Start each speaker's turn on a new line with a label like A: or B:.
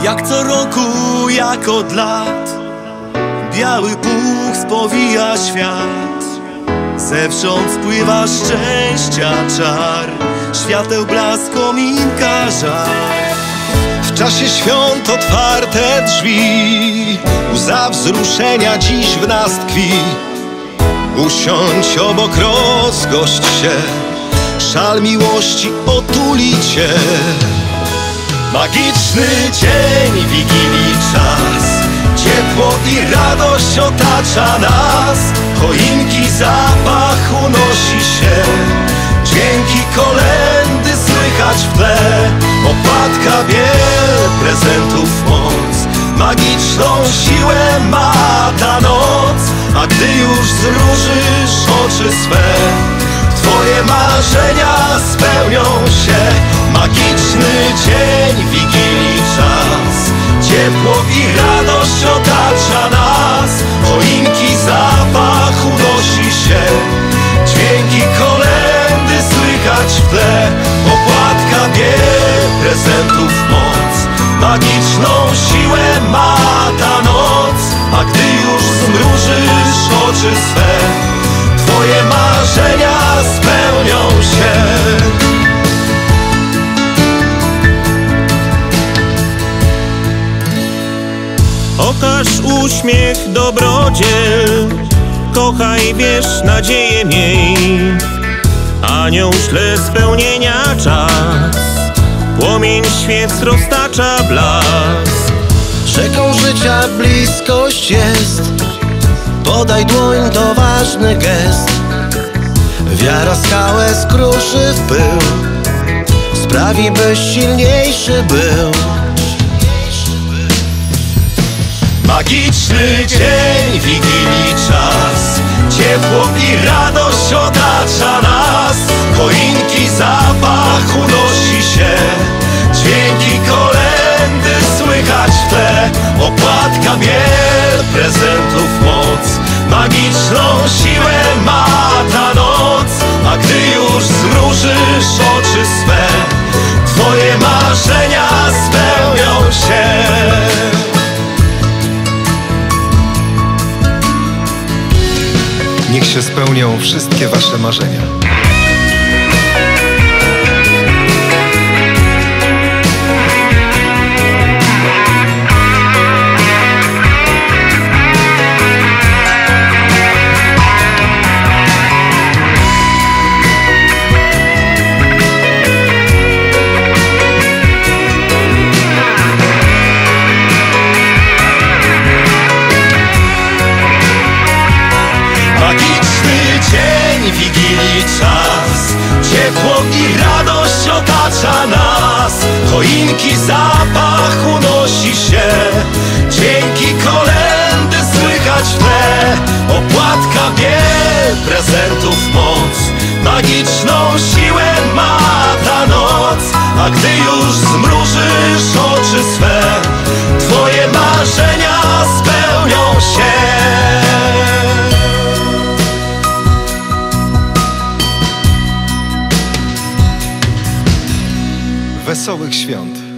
A: Jak co roku, jak od lat, biały puch spowija świat. Zewsząd spływa szczęścia czar, świateł blask, kominka żar.
B: W czasie świąt otwarte drzwi, łza wzruszenia dziś w nas tkwi. Usiądź obok, rozgość się, szal miłości otuli cię.
A: Magiczny dzień, wigilii czas, ciepło i radość otacza nas. Choinki zapach unosi się, dźwięki kolendy słychać w tle. Opadka biel, prezentów moc, magiczną siłę ma ta noc. A gdy już zmrużysz oczy swe, twoje marzenia spełnią się. Magiczny dzień, wigilii czas, ciepło i radość otacza nas. Choinki zapach unosi się, dźwięki kolendy słychać w tle. Opłatka biel, prezentów moc, magiczną siłę ma ta noc. A gdy już zmrużysz oczy swe, twoje marzenia spełnią się.
C: Okaż uśmiech, dobrodziej, kochaj, wierz, nadzieję miej. Anioł śle spełnienia czas, płomień świec roztacza blask.
B: Rzeką życia bliskość jest, podaj dłoń, to ważny gest. Wiara skałę skruszy w pył, sprawi, byś silniejszy był.
A: Magiczny dzień, wigilii czas, ciepło i radość otacza nas. Choinki zapach unosi się, dźwięki kolendy słychać w tle. Opłatka biel, prezentów moc, magiczną siłę ma ta noc. A gdy już zmrużysz oczy swe, twoje marzenia spełnią się.
B: Niech się spełnią wszystkie wasze marzenia.
A: Wigilii czas, ciepło i radość otacza nas. Choinki zapach unosi się, dźwięki kolendy słychać w tle. Opłatka biel, prezentów moc, magiczną siłę ma ta noc. A gdy już zmrużysz oczy swe, twoje marzenia spełnią się.
B: Wesołych świąt!